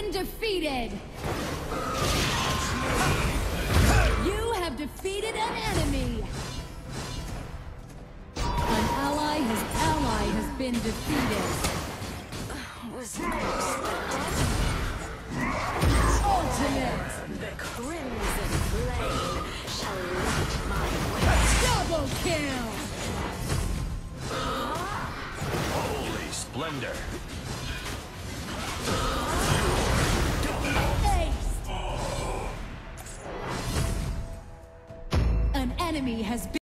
been defeated! You have defeated an enemy! An ally has been defeated. Was not expected. Ultimate! The crimson flame shall light my way. Double kill! Holy splendor!